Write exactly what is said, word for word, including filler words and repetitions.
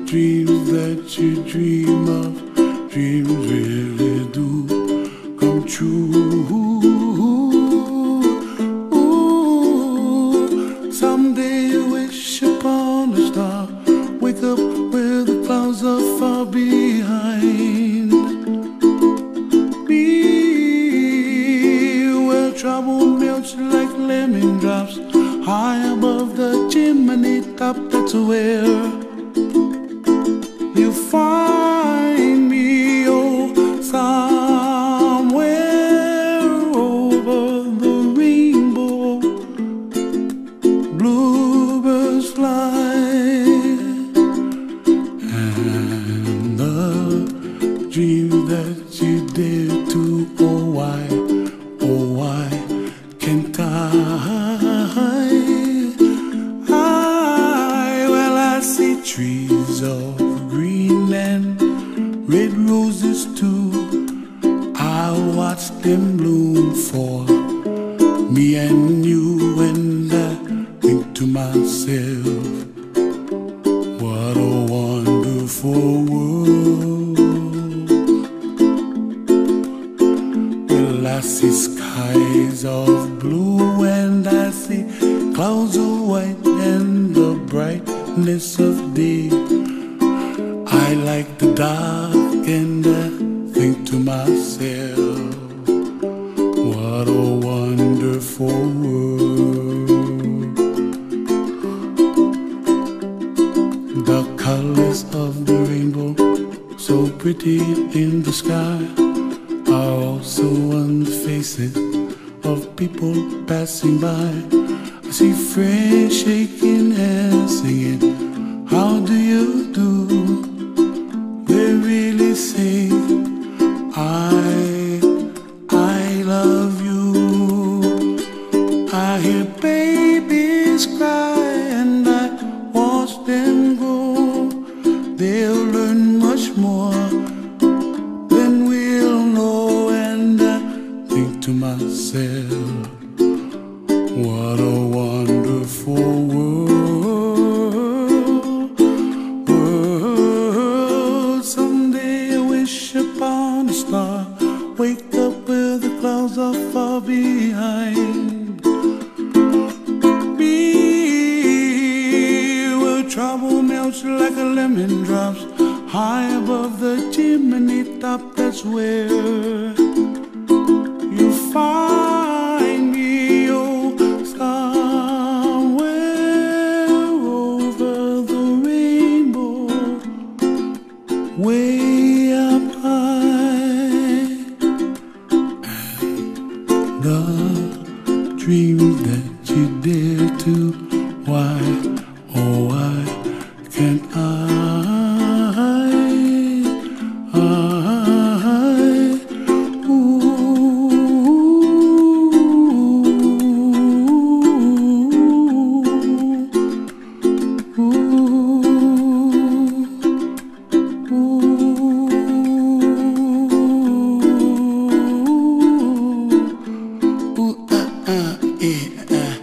dreams that you dream of, dreams really do come true. Ooh, someday you wish upon a star, wake up where the clouds are far behind. Be where trouble melts like lemon drops, high above the chimney top. That's where you find me, oh, somewhere over the rainbow. Bluebirds fly, and the dream that you dare to, oh why, oh why can't I? Trees of green and red roses too, I'll watch them bloom for me and you. And I think to myself, what a wonderful world. Well, I see skies of blue and I see clouds of white and the brightness of day. I like the dark and I think to myself, what a wonderful world. The colors of the rainbow, so pretty in the sky, are also on the faces of people passing by. I see friends shaking hands singing, how do you do? They really say, I, I love you. I hear babies cry and I watch them grow. They'll learn much more than we'll know. And I think to myself, what a wonderful world, world. Someday I wish upon a star, wake up where the clouds are far behind. Be where trouble melts like a lemon drops, high above the chimney top. That's where you find me, oh, way up high. And the dreams that you dare to, why, oh why can't I? I, ooh, ooh, ooh, uh, uh, yeah, uh.